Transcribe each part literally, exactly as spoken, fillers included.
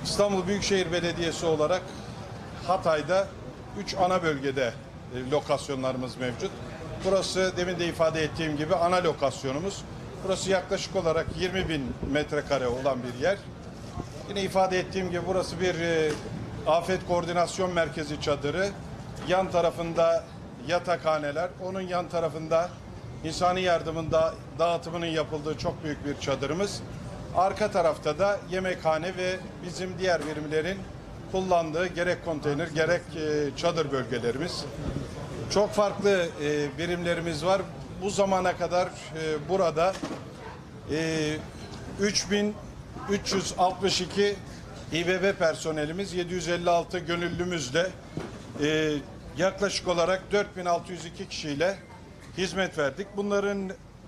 İstanbul Büyükşehir Belediyesi olarak Hatay'da üç ana bölgede e, lokasyonlarımız mevcut. Burası demin de ifade ettiğim gibi ana lokasyonumuz. Burası yaklaşık olarak yirmi bin metrekare olan bir yer. Yine ifade ettiğim gibi burası bir e, afet koordinasyon merkezi çadırı. Yan tarafında yatakhaneler, onun yan tarafında insani yardımın da, dağıtımının yapıldığı çok büyük bir çadırımız. Arka tarafta da yemekhane ve bizim diğer birimlerin kullandığı gerek konteyner gerek e, çadır bölgelerimiz. Çok farklı e, birimlerimiz var. Bu zamana kadar e, burada e, üç bin üç yüz altmış iki İBB personelimiz, yedi yüz elli altı gönüllümüzle e, yaklaşık olarak dört bin altı yüz iki kişiyle hizmet verdik. Bunların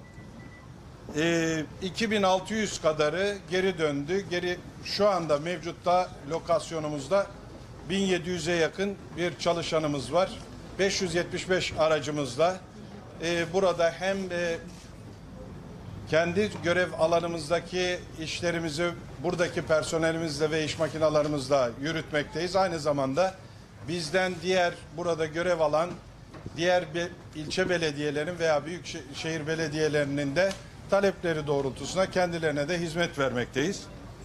e, iki bin altı yüz kadarı geri döndü. Geri şu anda mevcutta lokasyonumuzda bin yedi yüze yakın bir çalışanımız var. beş yüz yetmiş beş aracımızla e, burada hem e, kendi görev alanımızdaki işlerimizi buradaki personelimizle ve iş makinalarımızla yürütmekteyiz. Aynı zamanda bizden diğer burada görev alan diğer be, ilçe belediyelerin veya büyük şehir belediyelerinin de talepleri doğrultusunda kendilerine de hizmet vermekteyiz.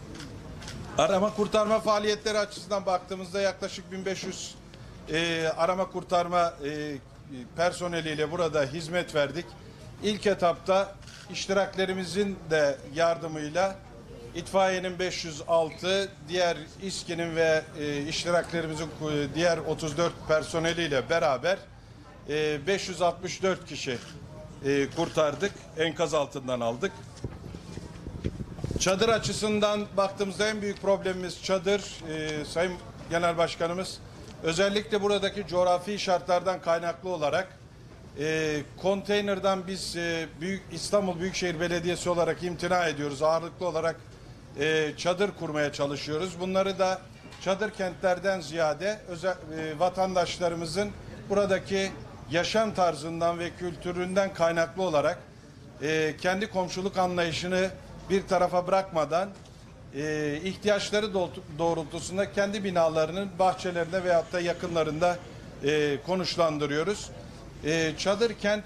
Arama kurtarma faaliyetleri açısından baktığımızda yaklaşık bin beş yüz e, arama kurtarma e, personeliyle burada hizmet verdik. İlk etapta iştiraklerimizin de yardımıyla itfaiyenin beş yüz altı, diğer İSKİ'nin ve e, iştiraklerimizin e, diğer otuz dört personeliyle beraber e, beş yüz altmış dört kişi e, kurtardık, enkaz altından aldık. Çadır açısından baktığımızda en büyük problemimiz çadır. E, Sayın Genel Başkanımız özellikle buradaki coğrafi şartlardan kaynaklı olarak e, konteynerden biz e, Büyük İstanbul Büyükşehir Belediyesi olarak imtina ediyoruz. Ağırlıklı olarak e, çadır kurmaya çalışıyoruz. Bunları da çadır kentlerden ziyade özel, e, vatandaşlarımızın buradaki yaşam tarzından ve kültüründen kaynaklı olarak e, kendi komşuluk anlayışını bir tarafa bırakmadan e, ihtiyaçları doğrultusunda kendi binalarının bahçelerinde veyahut da yakınlarında e, konuşlandırıyoruz. E, çadır kent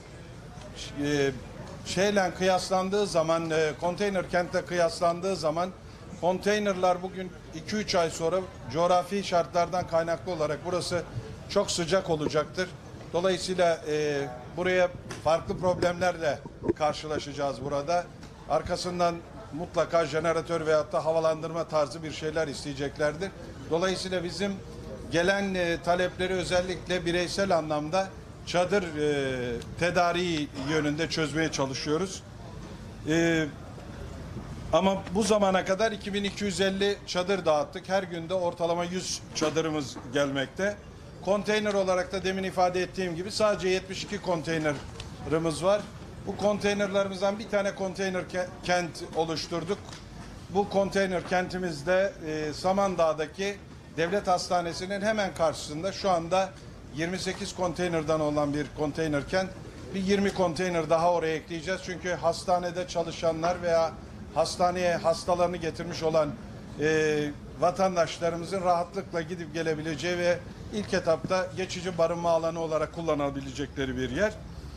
e, şeyle kıyaslandığı zaman, e, konteyner kentle kıyaslandığı zaman konteynerlar bugün iki üç ay sonra coğrafi şartlardan kaynaklı olarak burası çok sıcak olacaktır. Dolayısıyla e, buraya farklı problemlerle karşılaşacağız burada. Arkasından mutlaka jeneratör veyahut da havalandırma tarzı bir şeyler isteyeceklerdir. Dolayısıyla bizim gelen e, talepleri özellikle bireysel anlamda çadır e, tedariği yönünde çözmeye çalışıyoruz. E, ama bu zamana kadar iki bin iki yüz elli çadır dağıttık. Her günde ortalama yüz çadırımız gelmekte. Konteyner olarak da demin ifade ettiğim gibi sadece yetmiş iki konteynerimiz var. Bu konteynerlerimizden bir tane konteyner kent oluşturduk. Bu konteyner kentimizde e, Samandağ'daki Devlet Hastanesi'nin hemen karşısında şu anda yirmi sekiz konteynerden olan bir konteyner kent. Bir yirmi konteyner daha oraya ekleyeceğiz. Çünkü hastanede çalışanlar veya hastaneye hastalarını getirmiş olan e, vatandaşlarımızın rahatlıkla gidip gelebileceği ve ilk etapta geçici barınma alanı olarak kullanabilecekleri bir yer.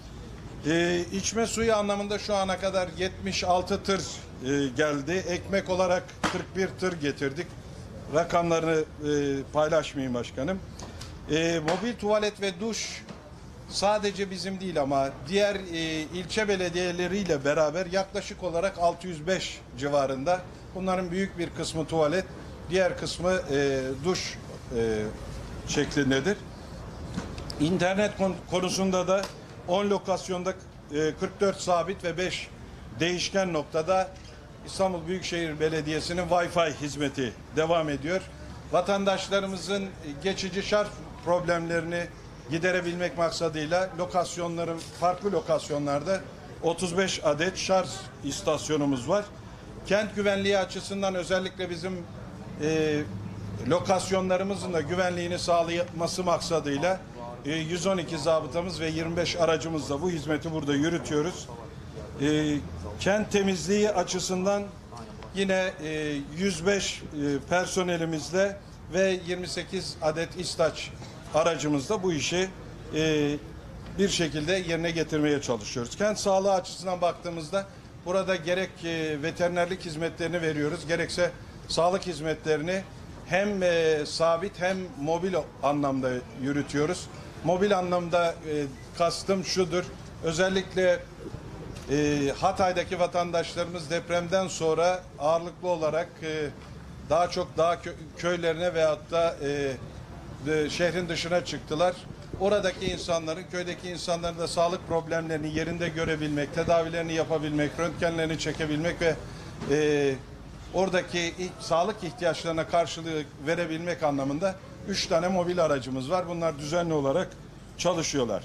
E, içme suyu anlamında şu ana kadar yetmiş altı tır e, geldi. Ekmek olarak kırk bir tır getirdik. Rakamlarını e, paylaşmayayım başkanım. E, mobil tuvalet ve duş sadece bizim değil ama diğer e, ilçe belediyeleriyle beraber yaklaşık olarak altı yüz beş civarında. Bunların büyük bir kısmı tuvalet, diğer kısmı e, duş e, şeklindedir. İnternet konusunda da on lokasyonda e, kırk dört sabit ve beş değişken noktada İstanbul Büyükşehir Belediyesi'nin Wi-Fi hizmeti devam ediyor. Vatandaşlarımızın geçici şarj problemlerini giderebilmek maksadıyla lokasyonların farklı lokasyonlarda otuz beş adet şarj istasyonumuz var. Kent güvenliği açısından özellikle bizim e, lokasyonlarımızın da güvenliğini sağlaması maksadıyla e, yüz on iki zabıtamız ve yirmi beş aracımızla bu hizmeti burada yürütüyoruz. E, kent temizliği açısından Yine e, yüz beş e, personelimizle ve yirmi sekiz adet İSTAÇ aracımızla bu işi e, bir şekilde yerine getirmeye çalışıyoruz. Kent sağlığı açısından baktığımızda burada gerek e, veterinerlik hizmetlerini veriyoruz, gerekse sağlık hizmetlerini hem e, sabit hem mobil anlamda yürütüyoruz. Mobil anlamda e, kastım şudur, özellikle e, Hatay'daki vatandaşlarımız depremden sonra ağırlıklı olarak e, daha çok dağ kö köylerine veyahut da e, de, şehrin dışına çıktılar. Oradaki insanların, köydeki insanların da sağlık problemlerini yerinde görebilmek, tedavilerini yapabilmek, röntgenlerini çekebilmek ve e, oradaki ilk, sağlık ihtiyaçlarına karşılık verebilmek anlamında üç tane mobil aracımız var. Bunlar düzenli olarak çalışıyorlar.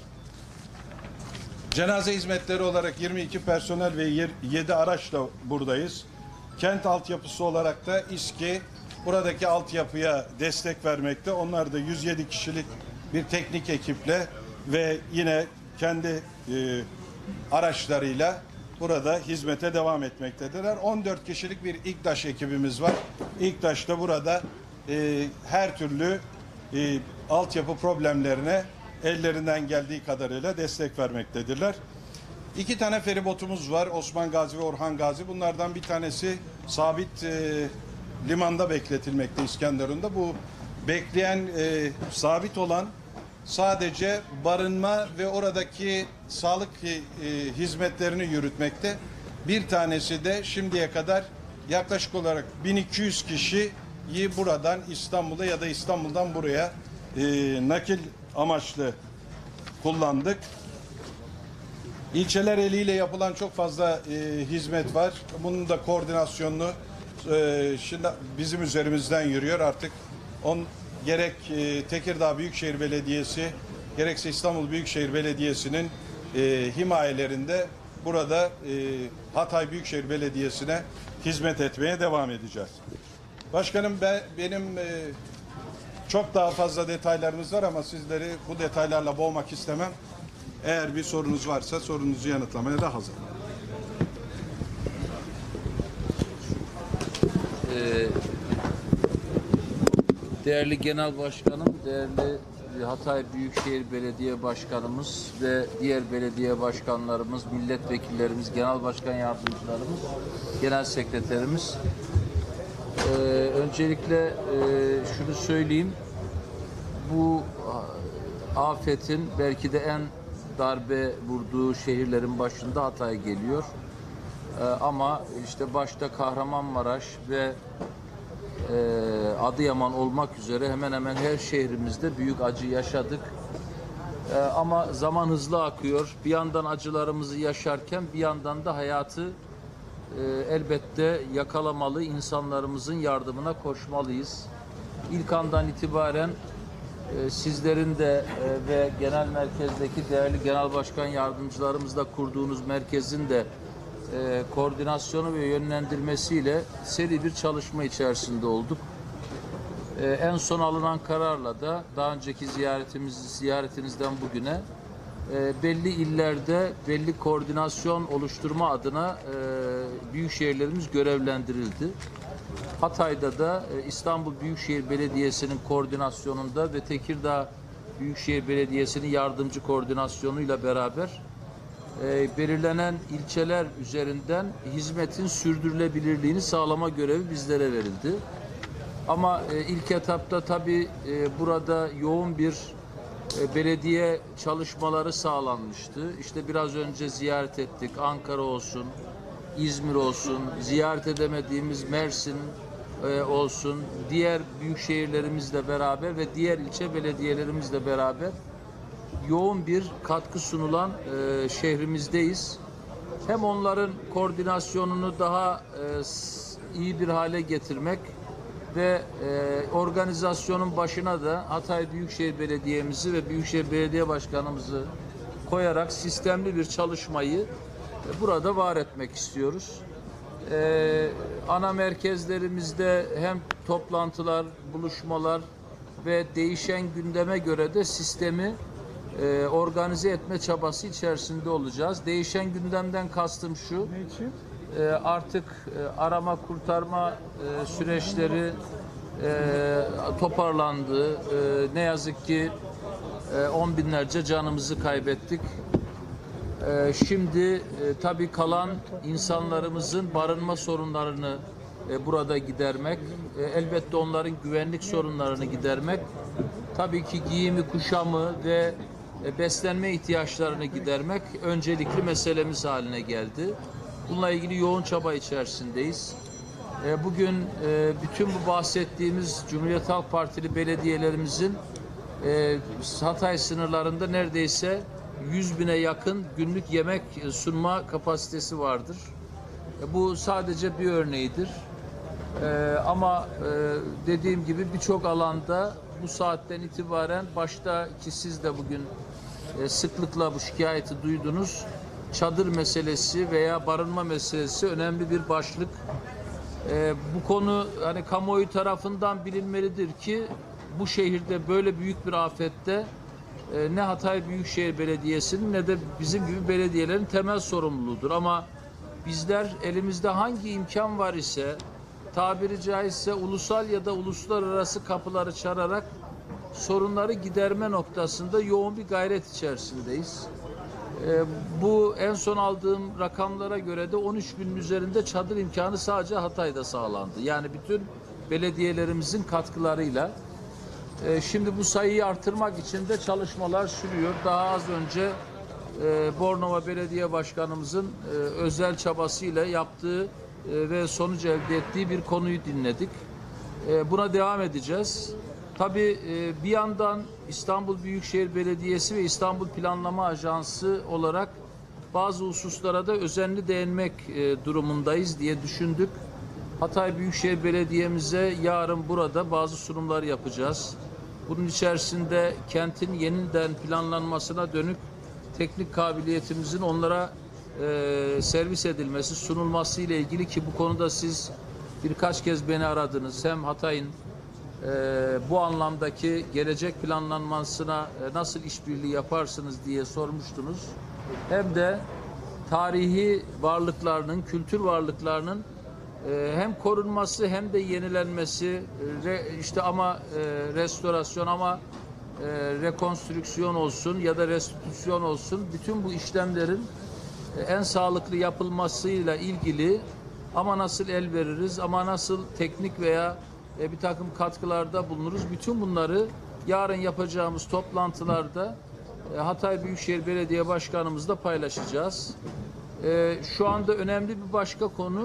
Cenaze hizmetleri olarak yirmi iki personel ve yedi araçla buradayız. Kent altyapısı olarak da İSKİ buradaki altyapıya destek vermekte. Onlar da yüz yedi kişilik bir teknik ekiple ve yine kendi e, araçlarıyla burada hizmete devam etmektedirler. on dört kişilik bir İKDAŞ ekibimiz var. İKDAŞ da burada e, her türlü e, altyapı problemlerine ellerinden geldiği kadarıyla destek vermektedirler. İki tane feribotumuz var. Osman Gazi ve Orhan Gazi. Bunlardan bir tanesi sabit e, limanda bekletilmekte İskenderun'da. Bu bekleyen e, sabit olan sadece barınma ve oradaki sağlık e, hizmetlerini yürütmekte. Bir tanesi de şimdiye kadar yaklaşık olarak bin iki yüz kişiyi buradan İstanbul'a ya da İstanbul'dan buraya e, nakil amaçlı kullandık. İlçeler eliyle yapılan çok fazla e, hizmet var. Bunun da koordinasyonunu e, şimdi bizim üzerimizden yürüyor. Artık on gerek e, Tekirdağ Büyükşehir Belediyesi gerekse İstanbul Büyükşehir Belediyesi'nin e, himayelerinde burada e, Hatay Büyükşehir Belediyesi'ne hizmet etmeye devam edeceğiz. Başkanım ben, benim e, çok daha fazla detaylarımız var ama sizleri bu detaylarla boğmak istemem. Eğer bir sorunuz varsa sorunuzu yanıtlamaya da hazırım. Ee, değerli Genel Başkanım, değerli Hatay Büyükşehir Belediye Başkanımız ve diğer belediye başkanlarımız, milletvekillerimiz, genel başkan yardımcılarımız, genel sekreterimiz. Ee, öncelikle e, şunu söyleyeyim, bu afetin belki de en darbe vurduğu şehirlerin başında Hatay geliyor. Ee, ama işte başta Kahramanmaraş ve e, Adıyaman olmak üzere hemen hemen her şehrimizde büyük acı yaşadık. Ee, ama zaman hızlı akıyor. Bir yandan acılarımızı yaşarken bir yandan da hayatı e, elbette yakalamalı, insanlarımızın yardımına koşmalıyız. İlk andan itibaren e, sizlerin de e, ve genel merkezdeki değerli genel başkan yardımcılarımızla kurduğunuz merkezin de e, koordinasyonu ve yönlendirmesiyle seri bir çalışma içerisinde olduk. E, en son alınan kararla da daha önceki ziyaretimiz ziyaretinizden bugüne e, belli illerde belli koordinasyon oluşturma adına e, büyükşehirlerimiz görevlendirildi. Hatay'da da e, İstanbul Büyükşehir Belediyesi'nin koordinasyonunda ve Tekirdağ Büyükşehir Belediyesi'nin yardımcı koordinasyonuyla beraber e, belirlenen ilçeler üzerinden hizmetin sürdürülebilirliğini sağlama görevi bizlere verildi. Ama e, ilk etapta tabii e, burada yoğun bir e, belediye çalışmaları sağlanmıştı. İşte biraz önce ziyaret ettik. Ankara olsun, İzmir olsun, ziyaret edemediğimiz Mersin e, olsun, diğer büyük şehirlerimizle beraber ve diğer ilçe belediyelerimizle beraber yoğun bir katkı sunulan e, şehrimizdeyiz. Hem onların koordinasyonunu daha e, iyi bir hale getirmek ve e, organizasyonun başına da Hatay Büyükşehir Belediye'mizi ve Büyükşehir Belediye Başkanımızı koyarak sistemli bir çalışmayı e, burada var etmek istiyoruz. E, ana merkezlerimizde hem toplantılar, buluşmalar ve değişen gündeme göre de sistemi e, organize etme çabası içerisinde olacağız. Değişen gündemden kastım şu. Ne için? e, artık e, arama kurtarma e, süreçleri e, toparlandı. E, ne yazık ki e, on binlerce canımızı kaybettik. E, şimdi e, tabii kalan insanlarımızın barınma sorunlarını e, burada gidermek, e, elbette onların güvenlik sorunlarını gidermek, tabii ki giyimi, kuşamı ve e, beslenme ihtiyaçlarını gidermek öncelikli meselemiz haline geldi. Bununla ilgili yoğun çaba içerisindeyiz. E, bugün e, bütün bu bahsettiğimiz Cumhuriyet Halk Partili belediyelerimizin e, Hatay sınırlarında neredeyse yüz bine yakın günlük yemek sunma kapasitesi vardır. E, bu sadece bir örneğidir. E, ama e, dediğim gibi birçok alanda bu saatten itibaren, başta ki siz de bugün e, sıklıkla bu şikayeti duydunuz, çadır meselesi veya barınma meselesi önemli bir başlık. E, bu konu hani kamuoyu tarafından bilinmelidir ki bu şehirde böyle büyük bir afette e, ne Hatay Büyükşehir Belediyesi'nin ne de bizim gibi belediyelerin temel sorumluluğudur. Ama bizler elimizde hangi imkan var ise, tabiri caizse ulusal ya da uluslararası kapıları çalarak sorunları giderme noktasında yoğun bir gayret içerisindeyiz. E, bu en son aldığım rakamlara göre de on üç binin üzerinde çadır imkanı sadece Hatay'da sağlandı. Yani bütün belediyelerimizin katkılarıyla. E, şimdi bu sayıyı artırmak için de çalışmalar sürüyor. Daha az önce e, Bornova Belediye Başkanımızın e, özel çabasıyla yaptığı e, ve sonuç elde ettiği bir konuyu dinledik. E, buna devam edeceğiz. Tabii e, bir yandan İstanbul Büyükşehir Belediyesi ve İstanbul Planlama Ajansı olarak bazı hususlara da özenli değinmek e, durumundayız diye düşündük. Hatay Büyükşehir Belediye'mize yarın burada bazı sunumlar yapacağız. Bunun içerisinde kentin yeniden planlanmasına dönük teknik kabiliyetimizin onlara e, servis edilmesi, sunulması ile ilgili, ki bu konuda siz birkaç kez beni aradınız. Hem Hatay'ın e, bu anlamdaki gelecek planlanmasına e, nasıl işbirliği yaparsınız diye sormuştunuz. Hem de tarihi varlıklarının, kültür varlıklarının e, hem korunması hem de yenilenmesi, e, re, işte ama e, restorasyon ama e, rekonstrüksiyon olsun ya da restitüsyon olsun, bütün bu işlemlerin e, en sağlıklı yapılmasıyla ilgili ama nasıl el veririz, ama nasıl teknik veya e, bir takım katkılarda bulunuruz. Bütün bunları yarın yapacağımız toplantılarda e, Hatay Büyükşehir Belediye Başkanımızla paylaşacağız. E, şu anda önemli bir başka konu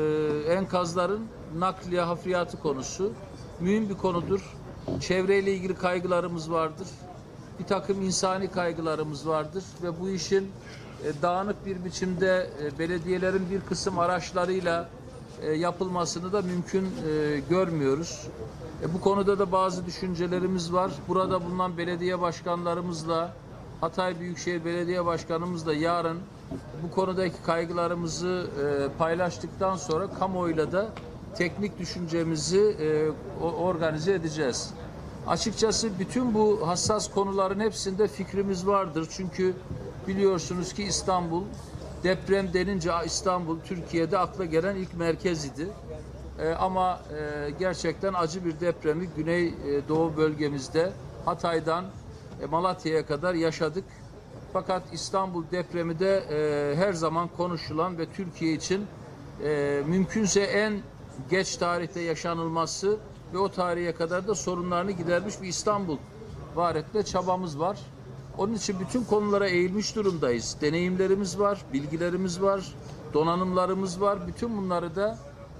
e, enkazların nakliye hafriyatı konusu. Mühim bir konudur. Çevreyle ilgili kaygılarımız vardır. Bir takım insani kaygılarımız vardır ve bu işin e, dağınık bir biçimde e, belediyelerin bir kısım araçlarıyla e, yapılmasını da mümkün e, görmüyoruz. E, bu konuda da bazı düşüncelerimiz var. Burada bulunan belediye başkanlarımızla, Hatay Büyükşehir Belediye Başkanımızla yarın bu konudaki kaygılarımızı e, paylaştıktan sonra kamuoyuyla da teknik düşüncemizi e, organize edeceğiz. Açıkçası bütün bu hassas konuların hepsinde fikrimiz vardır. Çünkü biliyorsunuz ki İstanbul, deprem denince İstanbul Türkiye'de akla gelen ilk merkez idi. E, ama e, gerçekten acı bir depremi Güney e, Doğu bölgemizde Hatay'dan e, Malatya'ya kadar yaşadık. Fakat İstanbul depremi de e, her zaman konuşulan ve Türkiye için e, mümkünse en geç tarihte yaşanılması ve o tarihe kadar da sorunlarını gidermiş bir İstanbul var etme çabamız var. Onun için bütün konulara eğilmiş durumdayız. Deneyimlerimiz var, bilgilerimiz var, donanımlarımız var. Bütün bunları da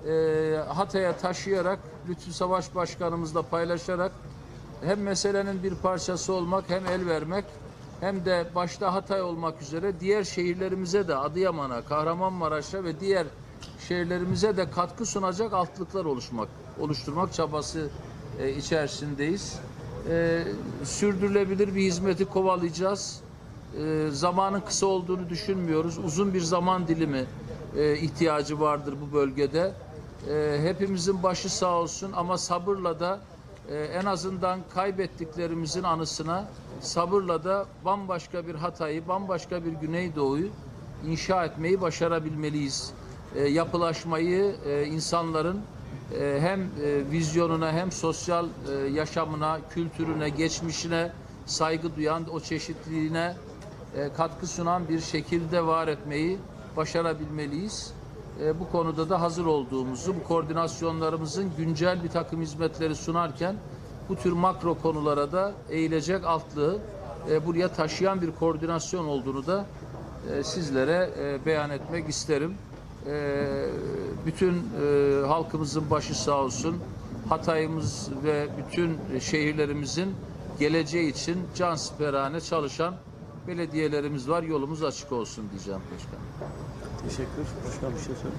e, Hatay'a taşıyarak, Lütfü Savaş Başkanımızla paylaşarak hem meselenin bir parçası olmak, hem el vermek, hem de başta Hatay olmak üzere diğer şehirlerimize de, Adıyaman'a, Kahramanmaraş'a ve diğer şehirlerimize de katkı sunacak altlıklar oluşmak, oluşturmak çabası e, içerisindeyiz. E, sürdürülebilir bir hizmeti kovalayacağız. E, zamanın kısa olduğunu düşünmüyoruz. Uzun bir zaman dilimi e, ihtiyacı vardır bu bölgede. E, hepimizin başı sağ olsun, ama sabırla da e, en azından kaybettiklerimizin anısına sabırla da bambaşka bir Hatay'ı, bambaşka bir Güneydoğu'yu inşa etmeyi başarabilmeliyiz. e, yapılaşmayı e, insanların e, hem e, vizyonuna hem sosyal e, yaşamına, kültürüne, geçmişine saygı duyan, o çeşitliliğine e, katkı sunan bir şekilde var etmeyi başarabilmeliyiz. E, bu konuda da hazır olduğumuzu, bu koordinasyonlarımızın güncel bir takım hizmetleri sunarken bu tür makro konulara da eğilecek altlığı e, buraya taşıyan bir koordinasyon olduğunu da e, sizlere e, beyan etmek isterim. E, bütün e, halkımızın başı sağ olsun. Hatay'ımız ve bütün şehirlerimizin geleceği için cansiperane çalışan belediyelerimiz var. Yolumuz açık olsun diyeceğim başkanım. Teşekkür. Başkan bir şey söyle.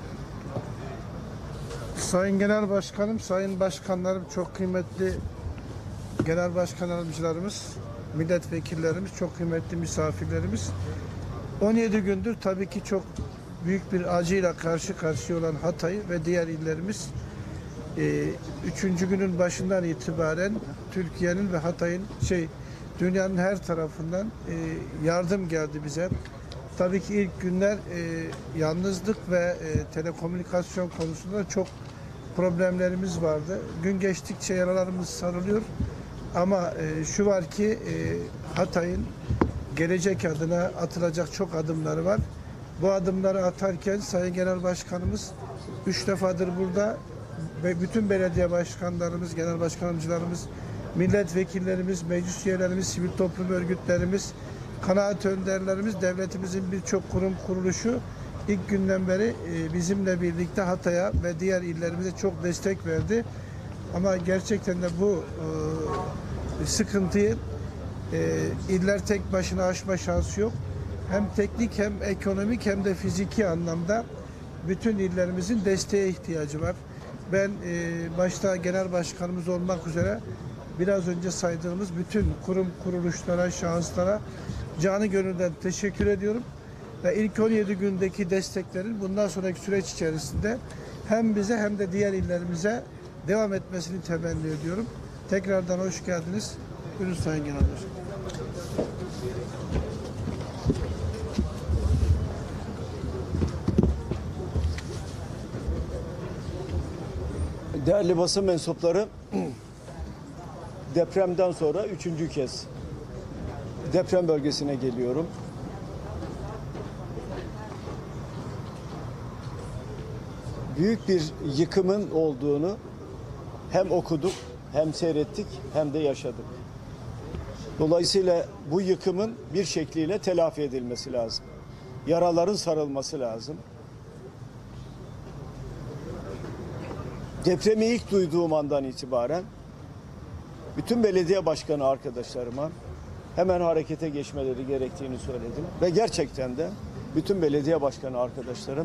Sayın Genel Başkanım, Sayın Başkanlarım, çok kıymetli Genel Başkan Yardımcılarımız, milletvekillerimiz, çok kıymetli misafirlerimiz. on yedi gündür tabii ki çok büyük bir acıyla karşı karşıya olan Hatay ve diğer illerimiz e, üçüncü günün başından itibaren Türkiye'nin ve Hatay'ın şey dünyanın her tarafından e, yardım geldi bize. Tabii ki ilk günler e, yalnızlık ve e, telekomünikasyon konusunda çok problemlerimiz vardı. Gün geçtikçe yaralarımız sarılıyor. Ama e, şu var ki e, Hatay'ın gelecek adına atılacak çok adımları var. Bu adımları atarken Sayın Genel Başkanımız üç defadır burada ve bütün belediye başkanlarımız, genel başkanımcılarımız, milletvekillerimiz, meclis üyelerimiz, sivil toplum örgütlerimiz, kanaat önderlerimiz, devletimizin birçok kurum kuruluşu ilk günden beri e, bizimle birlikte Hatay'a ve diğer illerimize çok destek verdi. Ama gerçekten de bu e, sıkıntıyı e, iller tek başına aşma şansı yok. Hem teknik hem ekonomik hem de fiziki anlamda bütün illerimizin desteğe ihtiyacı var. Ben e, başta genel başkanımız olmak üzere biraz önce saydığımız bütün kurum kuruluşlara, şahıslara canı gönülden teşekkür ediyorum. Ve ilk on yedi gündeki desteklerin bundan sonraki süreç içerisinde hem bize hem de diğer illerimize devam etmesini temenni ediyorum. Tekrardan hoş geldiniz. Buyurun Sayın Genel Başkanım. Değerli basın mensupları, depremden sonra üçüncü kez deprem bölgesine geliyorum. Büyük bir yıkımın olduğunu hem okuduk, hem seyrettik, hem de yaşadık. Dolayısıyla bu yıkımın bir şekliyle telafi edilmesi lazım. Yaraların sarılması lazım. Depremi ilk duyduğum andan itibaren bütün belediye başkanı arkadaşlarıma hemen harekete geçmeleri gerektiğini söyledim. Ve gerçekten de bütün belediye başkanı arkadaşlarım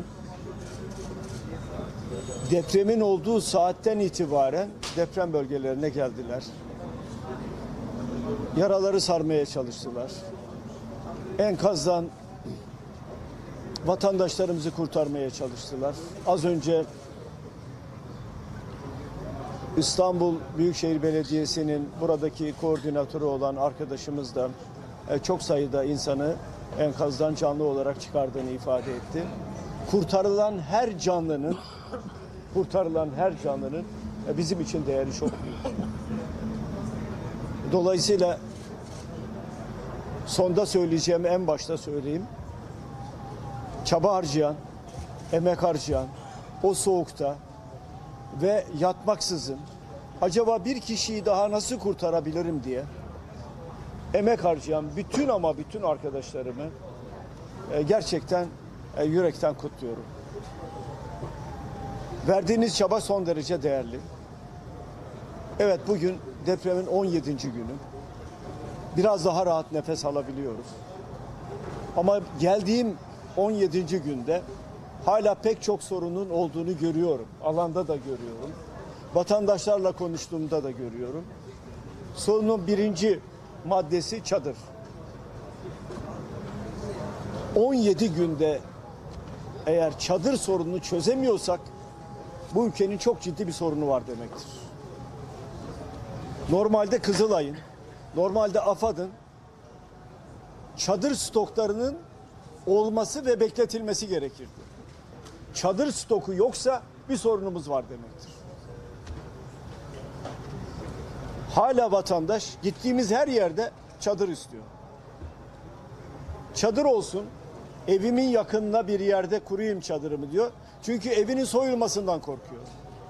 depremin olduğu saatten itibaren deprem bölgelerine geldiler. Yaraları sarmaya çalıştılar. Enkazdan vatandaşlarımızı kurtarmaya çalıştılar. Az önce İstanbul Büyükşehir Belediyesi'nin buradaki koordinatörü olan arkadaşımız da çok sayıda insanı enkazdan canlı olarak çıkardığını ifade etti. Kurtarılan her canlının kurtarılan her canlının bizim için değeri çok büyük. Dolayısıyla sonda söyleyeceğim, en başta söyleyeyim. Çaba harcayan, emek harcayan, o soğukta ve yatmaksızın acaba bir kişiyi daha nasıl kurtarabilirim diye emek harcayan bütün ama bütün arkadaşlarımı gerçekten yürekten kutluyorum. Verdiğiniz çaba son derece değerli. Evet, bugün depremin on yedinci günü. Biraz daha rahat nefes alabiliyoruz. Ama geldiğim on yedinci günde hala pek çok sorunun olduğunu görüyorum. Alanda da görüyorum. Vatandaşlarla konuştuğumda da görüyorum. Sorunun birinci maddesi çadır. on yedi günde eğer çadır sorununu çözemiyorsak bu ülkenin çok ciddi bir sorunu var demektir. Normalde Kızılay'ın, normalde AFAD'ın çadır stoklarının olması ve bekletilmesi gerekirdi. çadır stoku yoksa bir sorunumuz var demektir. Hala vatandaş gittiğimiz her yerde çadır istiyor. Çadır olsun, evimin yakınına bir yerde kurayım çadırımı diyor. Çünkü evinin soyulmasından korkuyor.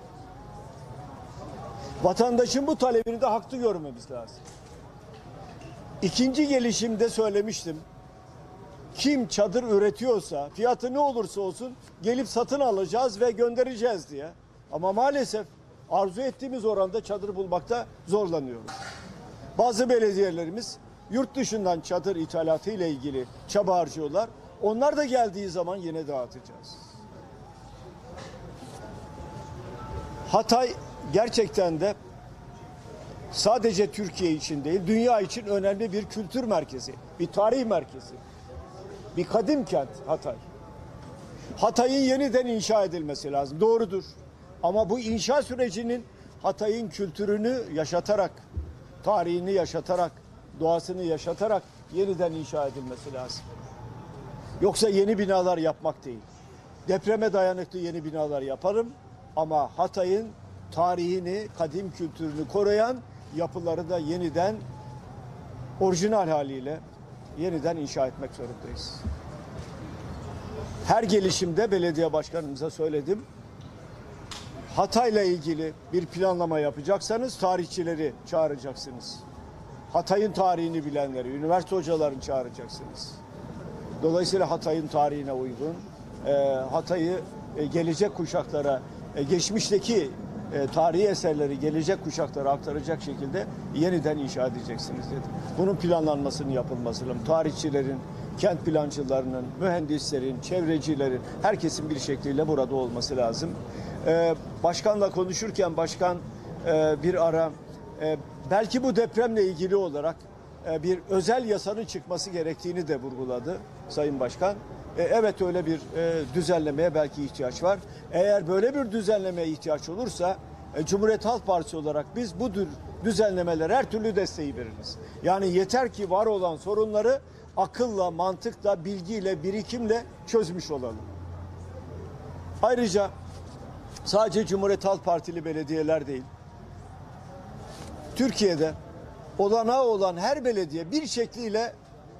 Vatandaşın bu talebini de haklı görmemiz lazım. İkinci gelişimde söylemiştim. Kim çadır üretiyorsa, fiyatı ne olursa olsun gelip satın alacağız ve göndereceğiz diye. Ama maalesef arzu ettiğimiz oranda çadır bulmakta zorlanıyoruz. Bazı belediyelerimiz yurt dışından çadır ithalatı ile ilgili çaba harcıyorlar. Onlar da geldiği zaman yine dağıtacağız. Hatay gerçekten de sadece Türkiye için değil, dünya için önemli bir kültür merkezi, bir tarih merkezi, bir kadim kent Hatay. Hatay'ın yeniden inşa edilmesi lazım, doğrudur. Ama bu inşa sürecinin Hatay'ın kültürünü yaşatarak, tarihini yaşatarak, doğasını yaşatarak yeniden inşa edilmesi lazım. Yoksa yeni binalar yapmak değil. Depreme dayanıklı yeni binalar yaparım ama Hatay'ın tarihini, kadim kültürünü koruyan yapıları da yeniden orijinal haliyle yeniden inşa etmek zorundayız. Her gelişimde belediye başkanımıza söyledim. Hatay'la ilgili bir planlama yapacaksanız tarihçileri çağıracaksınız. Hatay'ın tarihini bilenleri, üniversite hocalarını çağıracaksınız. Dolayısıyla Hatay'ın tarihine uygun, e, Hatay'ı e, gelecek kuşaklara, e, geçmişteki e, tarihi eserleri gelecek kuşaklara aktaracak şekilde yeniden inşa edeceksiniz dedim. Bunun planlanmasının yapılması lazım. Tarihçilerin, kent plancılarının, mühendislerin, çevrecilerin, herkesin bir şekliyle burada olması lazım. E, başkanla konuşurken başkan e, bir ara e, belki bu depremle ilgili olarak e, bir özel yasanın çıkması gerektiğini de vurguladı Sayın Başkan. E, evet öyle bir e, düzenlemeye belki ihtiyaç var. Eğer böyle bir düzenlemeye ihtiyaç olursa e, Cumhuriyet Halk Partisi olarak biz bu tür düzenlemelere her türlü desteği veririz. Yani yeter ki var olan sorunları akılla, mantıkla, bilgiyle, birikimle çözmüş olalım. Ayrıca sadece Cumhuriyet Halk Partili belediyeler değil, Türkiye'de olanağı olan her belediye bir şekliyle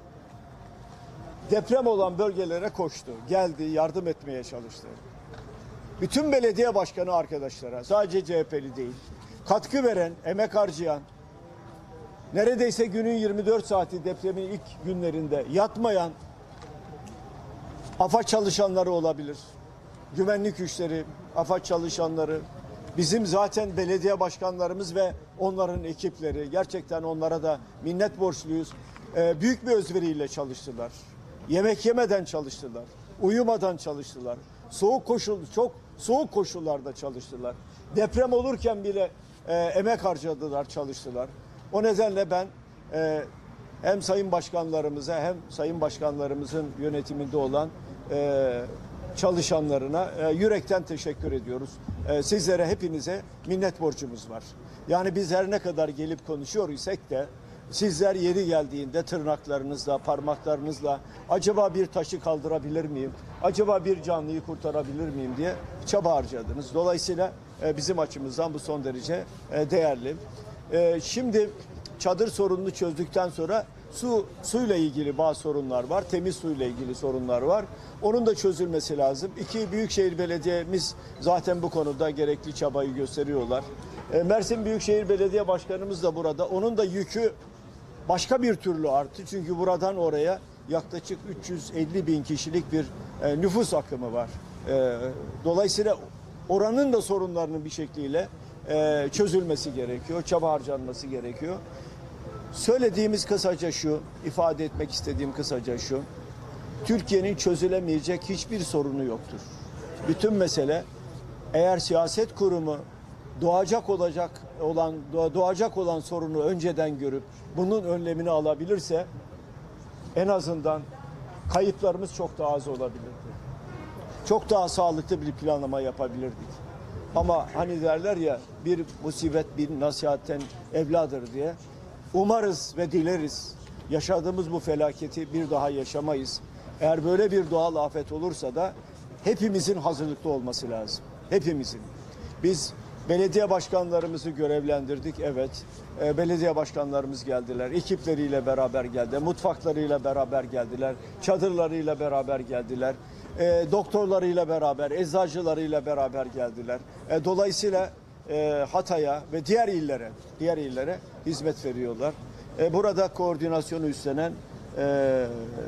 deprem olan bölgelere koştu. Geldi, yardım etmeye çalıştı. Bütün belediye başkanı arkadaşlara, sadece C H P'li değil, katkı veren, emek harcayan, neredeyse günün yirmi dört saati depremin ilk günlerinde yatmayan AFAD çalışanları olabilir. Güvenlik güçleri, AFAD çalışanları, bizim zaten belediye başkanlarımız ve onların ekipleri, gerçekten onlara da minnet borçluyuz. Ee, büyük bir özveriyle çalıştılar. Yemek yemeden çalıştılar. Uyumadan çalıştılar. Soğuk koşul, çok soğuk koşullarda çalıştılar. Deprem olurken bile e, emek harcadılar, çalıştılar. O nedenle ben e, hem sayın başkanlarımıza hem sayın başkanlarımızın yönetiminde olan e, çalışanlarına e, yürekten teşekkür ediyoruz. E, sizlere, hepinize minnet borcumuz var. Yani biz her ne kadar gelip konuşuyor isek de sizler yeri geldiğinde tırnaklarınızla, parmaklarınızla acaba bir taşı kaldırabilir miyim, acaba bir canlıyı kurtarabilir miyim diye çaba harcadınız. Dolayısıyla e, bizim açımızdan bu son derece e, değerli. E, şimdi çadır sorununu çözdükten sonra su suyla ilgili bazı sorunlar var. Temiz suyla ilgili sorunlar var. Onun da çözülmesi lazım. İki Büyükşehir Belediyemiz zaten bu konuda gerekli çabayı gösteriyorlar. E, Mersin Büyükşehir Belediye Başkanımız da burada. Onun da yükü başka bir türlü arttı. Çünkü buradan oraya yaklaşık üç yüz elli bin kişilik bir e, nüfus akımı var. E, dolayısıyla oranın da sorunlarının bir şekliyle e, çözülmesi gerekiyor. Çaba harcanması gerekiyor. Söylediğimiz kısaca şu, ifade etmek istediğim kısaca şu. Türkiye'nin çözülemeyecek hiçbir sorunu yoktur. Bütün mesele eğer siyaset kurumu doğacak olacak olan doğacak olan sorunu önceden görüp bunun önlemini alabilirse en azından kayıplarımız çok daha az olabilirdi. Çok daha sağlıklı bir planlama yapabilirdik. Ama hani derler ya, bir musibet bir nasihatten evladır diye. Umarız ve dileriz yaşadığımız bu felaketi bir daha yaşamayız. Eğer böyle bir doğal afet olursa da hepimizin hazırlıklı olması lazım. Hepimizin. Biz belediye başkanlarımızı görevlendirdik. Evet. E, belediye başkanlarımız geldiler. Ekipleriyle beraber geldiler. Mutfaklarıyla beraber geldiler. Çadırlarıyla beraber geldiler. E, doktorlarıyla beraber, eczacılarıyla beraber geldiler. E, dolayısıyla e, Hatay'a ve diğer illere, diğer illere hizmet veriyorlar. E, burada koordinasyonu üstlenen e,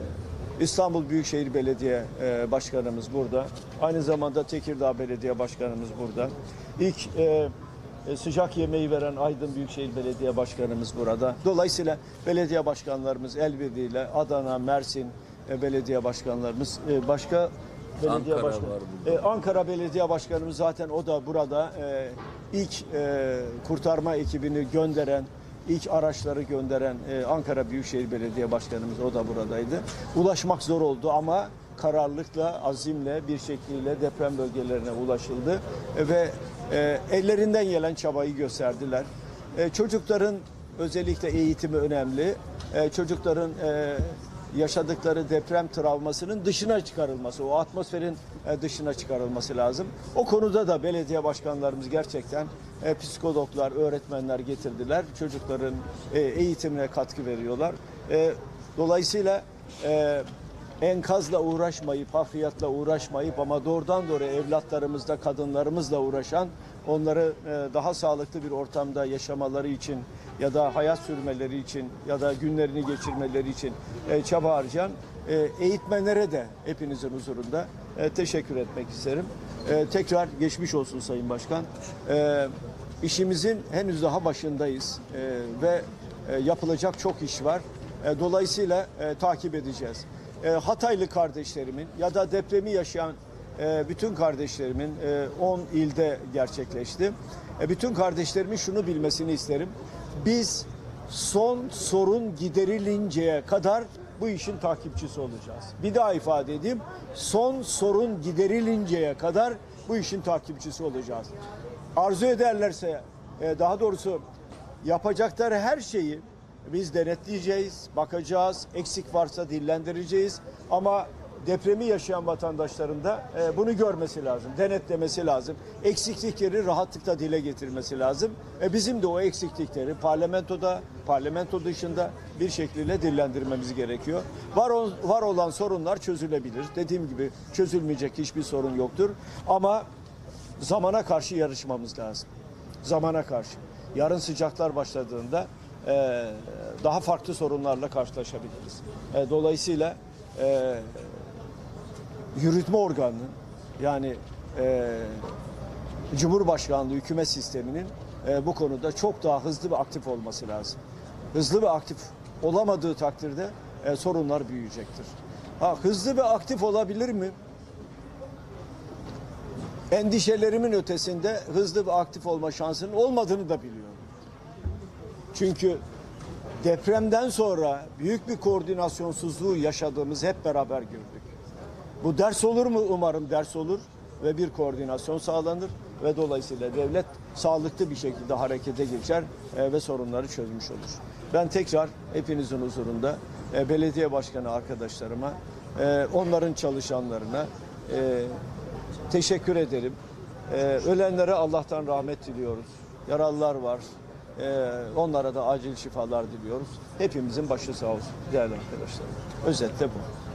İstanbul Büyükşehir Belediye e, Başkanımız burada. Aynı zamanda Tekirdağ Belediye Başkanımız burada. İlk e, e, sıcak yemeği veren Aydın Büyükşehir Belediye Başkanımız burada. Dolayısıyla belediye başkanlarımız el birliğiyle Adana, Mersin e, belediye başkanlarımız, e, başka belediye Ankara başkanı. var burada. E, Ankara Belediye Başkanımız zaten o da burada e, ilk e, kurtarma ekibini gönderen, İlk araçları gönderen e, Ankara Büyükşehir Belediye Başkanımız o da buradaydı. Ulaşmak zor oldu ama kararlılıkla, azimle bir şekliyle deprem bölgelerine ulaşıldı e, ve e, ellerinden gelen çabayı gösterdiler. E, çocukların özellikle eğitimi önemli. E, çocukların e, yaşadıkları deprem travmasının dışına çıkarılması, o atmosferin e, dışına çıkarılması lazım. O konuda da belediye başkanlarımız gerçekten e, psikologlar, öğretmenler getirdiler. Çocukların e, eğitimine katkı veriyorlar. E, dolayısıyla e, enkazla uğraşmayıp, hafriyatla uğraşmayıp ama doğrudan doğruya evlatlarımızla, kadınlarımızla uğraşan, onları e, daha sağlıklı bir ortamda yaşamaları için ya da hayat sürmeleri için ya da günlerini geçirmeleri için e, çaba harcayan e, eğitmenlere de hepinizin huzurunda e, teşekkür etmek isterim. E, tekrar geçmiş olsun Sayın Başkan. E, işimizin henüz daha başındayız e, ve e, yapılacak çok iş var. E, dolayısıyla e, takip edeceğiz. E, Hataylı kardeşlerimin ya da depremi yaşayan e, bütün kardeşlerimin on ilde gerçekleşti. E, bütün kardeşlerimin şunu bilmesini isterim. Biz son sorun giderilinceye kadar bu işin takipçisi olacağız. Bir daha ifade edeyim. Son sorun giderilinceye kadar bu işin takipçisi olacağız. Arzu ederlerse, e, daha doğrusu yapacakları her şeyi biz denetleyeceğiz, bakacağız, eksik varsa dillendireceğiz ama depremi yaşayan vatandaşların da e, bunu görmesi lazım, denetlemesi lazım. Eksiklikleri rahatlıkla dile getirmesi lazım. E, bizim de o eksiklikleri parlamentoda, parlamento dışında bir şekilde dillendirmemiz gerekiyor. Var, ol, var olan sorunlar çözülebilir. Dediğim gibi çözülmeyecek hiçbir sorun yoktur. Ama zamana karşı yarışmamız lazım. Zamana karşı. Yarın sıcaklar başladığında e, daha farklı sorunlarla karşılaşabiliriz. E, dolayısıyla e, yürütme organının yani e, Cumhurbaşkanlığı hükümet sisteminin e, bu konuda çok daha hızlı ve aktif olması lazım. Hızlı ve aktif olamadığı takdirde e, sorunlar büyüyecektir. Ha, hızlı ve aktif olabilir mi? Endişelerimin ötesinde hızlı ve aktif olma şansının olmadığını da biliyorum. Çünkü depremden sonra büyük bir koordinasyonsuzluğu yaşadığımızı hep beraber gördük. Bu ders olur mu? Umarım ders olur ve bir koordinasyon sağlanır ve dolayısıyla devlet sağlıklı bir şekilde harekete geçer e, ve sorunları çözmüş olur. Ben tekrar hepinizin huzurunda e, belediye başkanı arkadaşlarıma, e, onların çalışanlarına e, teşekkür ederim. E, ölenlere Allah'tan rahmet diliyoruz. Yaralılar var. E, onlara da acil şifalar diliyoruz. Hepimizin başı sağ olsun değerli arkadaşlar. Özetle bu.